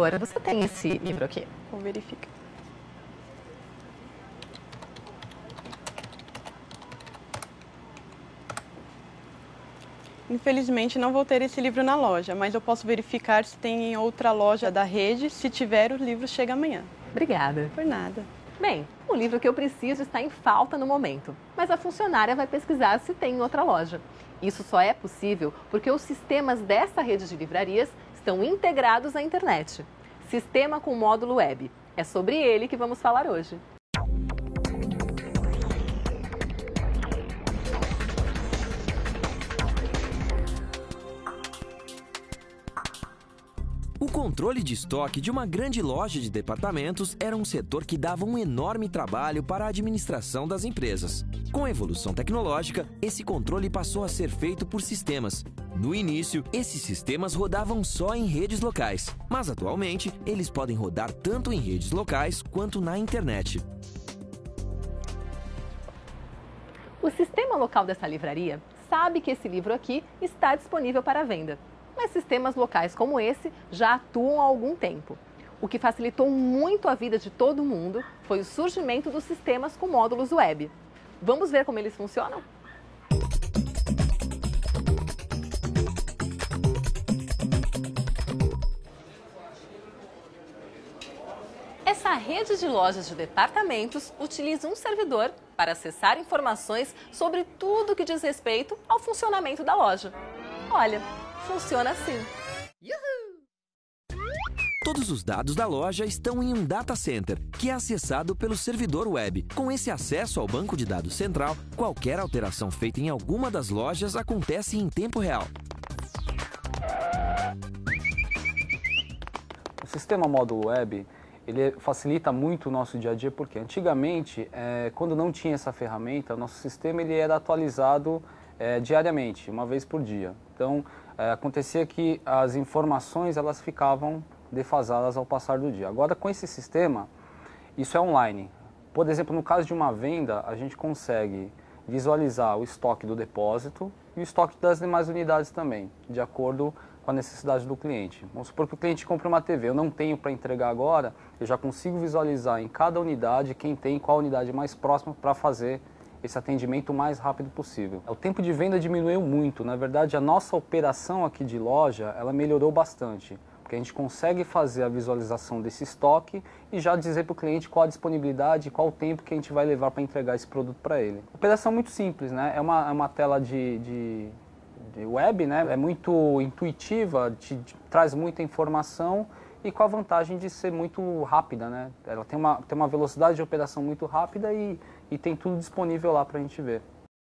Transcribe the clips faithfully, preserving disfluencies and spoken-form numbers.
favor, você tem esse livro aqui? Vou verificar. Infelizmente não vou ter esse livro na loja, mas eu posso verificar se tem em outra loja da rede. Se tiver, o livro chega amanhã. Obrigada. Por nada. Bem, o livro que eu preciso está em falta no momento, mas a funcionária vai pesquisar se tem em outra loja. Isso só é possível porque os sistemas dessa rede de livrarias estão integrados à internet. Sistema com módulo web. É sobre ele que vamos falar hoje. O controle de estoque de uma grande loja de departamentos era um setor que dava um enorme trabalho para a administração das empresas. Com a evolução tecnológica, esse controle passou a ser feito por sistemas. No início, esses sistemas rodavam só em redes locais, mas atualmente eles podem rodar tanto em redes locais quanto na internet. O sistema local dessa livraria sabe que esse livro aqui está disponível para venda. Mas sistemas locais como esse já atuam há algum tempo. O que facilitou muito a vida de todo mundo foi o surgimento dos sistemas com módulos web. Vamos ver como eles funcionam? Essa rede de lojas de departamentos utiliza um servidor para acessar informações sobre tudo que diz respeito ao funcionamento da loja. Olha, funciona assim. Todos os dados da loja estão em um data center, que é acessado pelo servidor web. Com esse acesso ao banco de dados central, qualquer alteração feita em alguma das lojas acontece em tempo real. O sistema módulo web, ele facilita muito o nosso dia a dia, porque antigamente, é, quando não tinha essa ferramenta, o nosso sistema ele era atualizado é, diariamente, uma vez por dia. Então, é, acontecia que as informações elas ficavam defasadas ao passar do dia. Agora, com esse sistema, isso é online. Por exemplo, no caso de uma venda, a gente consegue visualizar o estoque do depósito e o estoque das demais unidades também, de acordo com a necessidade do cliente. Vamos supor que o cliente compra uma T V, eu não tenho para entregar agora, eu já consigo visualizar em cada unidade quem tem qual unidade mais próxima para fazer esse atendimento o mais rápido possível. O tempo de venda diminuiu muito, na verdade a nossa operação aqui de loja, ela melhorou bastante, porque a gente consegue fazer a visualização desse estoque e já dizer para o cliente qual a disponibilidade, qual o tempo que a gente vai levar para entregar esse produto para ele. A operação é muito simples, né? É uma, é uma tela de, de, de web, né? É muito intuitiva, te, te traz muita informação e com a vantagem de ser muito rápida, né? Ela tem uma, tem uma velocidade de operação muito rápida e, e tem tudo disponível lá para a gente ver.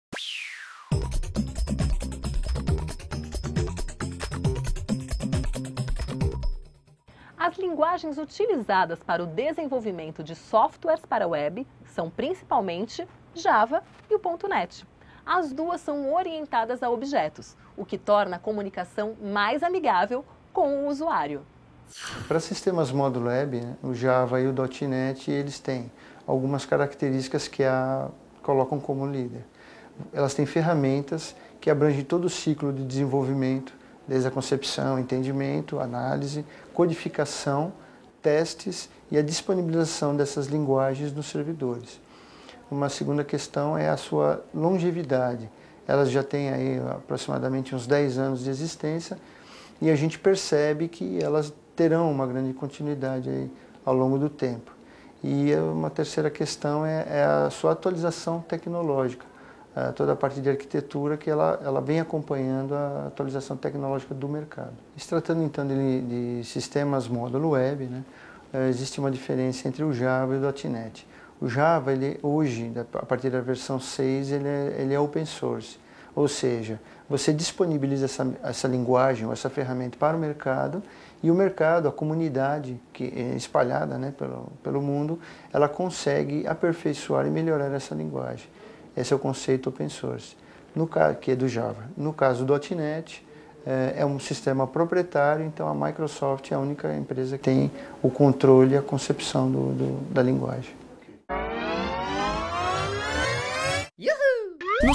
As linguagens utilizadas para o desenvolvimento de softwares para web são principalmente Java e o ponto net. As duas são orientadas a objetos, o que torna a comunicação mais amigável com o usuário. Para sistemas módulo web, né, o Java e o ponto net, eles têm algumas características que a colocam como líder. Elas têm ferramentas que abrangem todo o ciclo de desenvolvimento, desde a concepção, entendimento, análise, codificação, testes e a disponibilização dessas linguagens nos servidores. Uma segunda questão é a sua longevidade. Elas já têm aí aproximadamente uns dez anos de existência e a gente percebe que elas terão uma grande continuidade aí ao longo do tempo. E uma terceira questão é, é a sua atualização tecnológica, é, toda a parte de arquitetura que ela, ela vem acompanhando a atualização tecnológica do mercado. Se tratando então de, de sistemas módulo web, né, existe uma diferença entre o Java e o ponto net. O Java, ele, hoje, a partir da versão seis, ele é, ele é open source, ou seja, você disponibiliza essa, essa linguagem ou essa ferramenta para o mercado e o mercado, a comunidade que é espalhada, né, pelo, pelo mundo, ela consegue aperfeiçoar e melhorar essa linguagem. Esse é o conceito open source, no caso, que é do Java. No caso do ponto net, é, é um sistema proprietário, então a Microsoft é a única empresa que tem o controle e a concepção do, do, da linguagem. No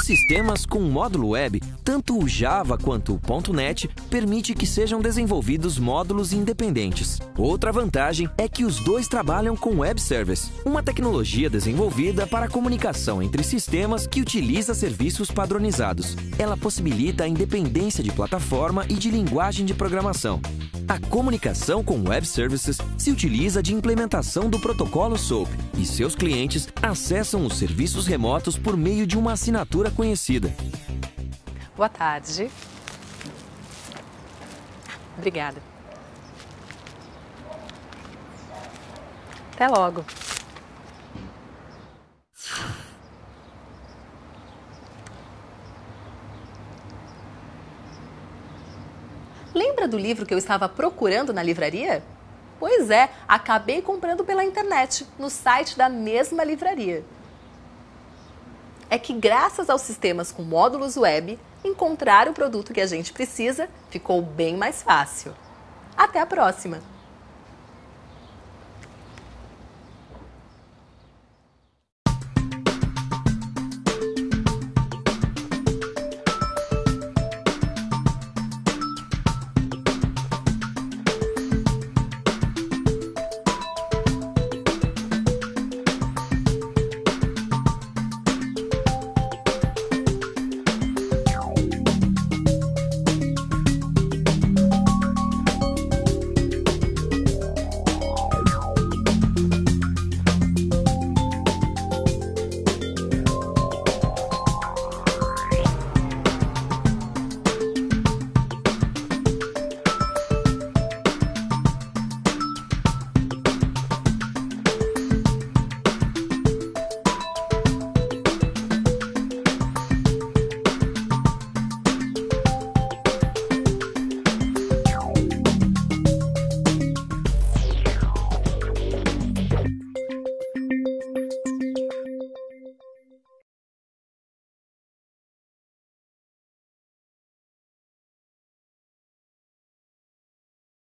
Nos sistemas com módulo web, tanto o Java quanto o ponto net permite que sejam desenvolvidos módulos independentes. Outra vantagem é que os dois trabalham com Web Service, uma tecnologia desenvolvida para a comunicação entre sistemas que utiliza serviços padronizados. Ela possibilita a independência de plataforma e de linguagem de programação. A comunicação com Web Services se utiliza de implementação do protocolo SOAP e seus clientes acessam os serviços remotos por meio de uma assinatura conhecida. Boa tarde. Obrigada. Até logo. Lembra do livro que eu estava procurando na livraria? Pois é, acabei comprando pela internet, no site da mesma livraria. É que graças aos sistemas com módulos web, encontrar o produto que a gente precisa ficou bem mais fácil. Até a próxima!